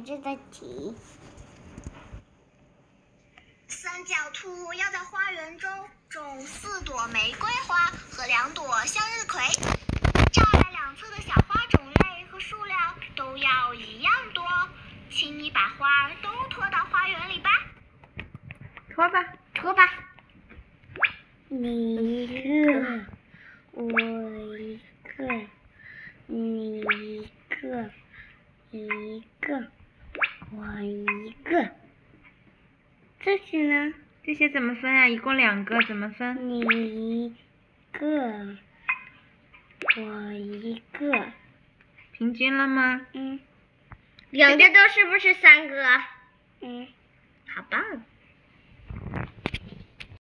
制的题。 三角兔要在花园中种4朵玫瑰花和2朵向日葵，栅栏两侧的小花种类和数量都要一样多。请你把花都拖到花园里吧。 拖吧， 拖吧。你一个，我一个，你一个，一个，我一个。这些呢？ 这些怎么分啊？一共2个，怎么分？ 你一个，我一个。 平均了吗？ 嗯。 2个都是不是3个？ 嗯。 好棒。